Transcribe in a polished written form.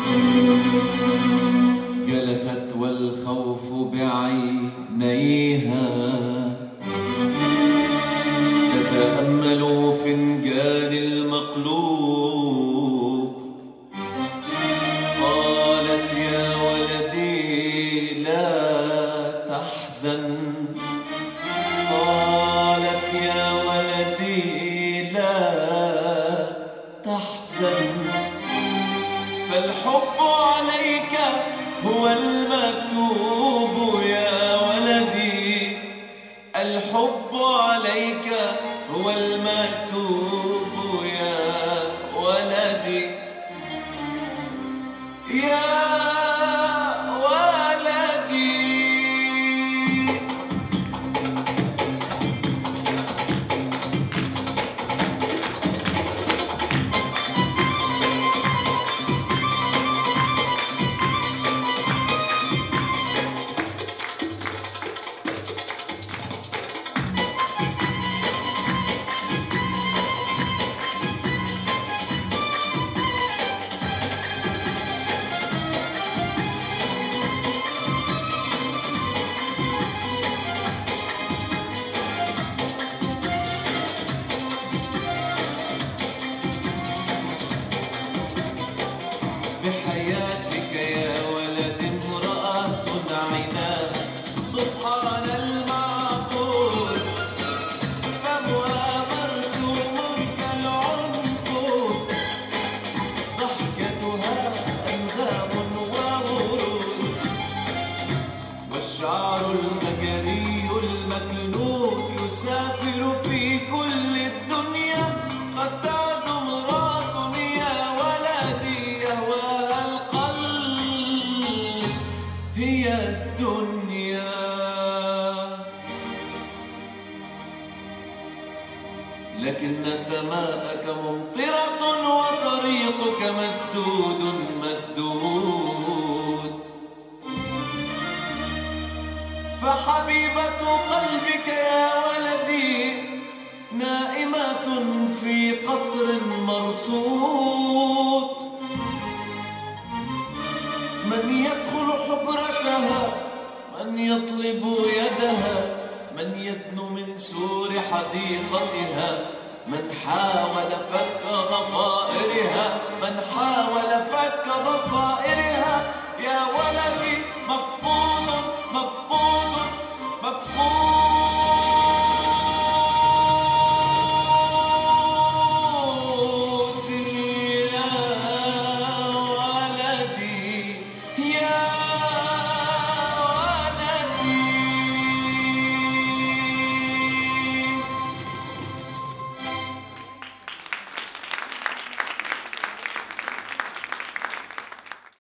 جلست والخوف بعينيها تتأمل فنجان المقلوب. قالت يا ولدي لا تحزن، قالت يا ولدي لا تحزن، فالحب عليك هو المكتوب يا ولدي، الحب عليك هو المكتوب يا ولدي، يا ولدي. بحياتك يا ولد امرأة عيناها سبحان المعبود، فمها مرسوم كالعنقود، ضحكتها أنغام وورود، والشعر المجري المكنون يسافر في كل الدنيا، قد تعد امرأة يا ولدي يهواها القلب هي الدنيا. لكن سماءك ممطرة وطريقك مسدود مسدود، فحبيبة قلبك يا ولدي نائمة في قصر مرصود، من يدخل حجرتها، من يطلب يدها، من يدنو من سور حديقتها، من حاول فك ضفائرها، من حاول فك ضفائرها، يا ولدي مفقود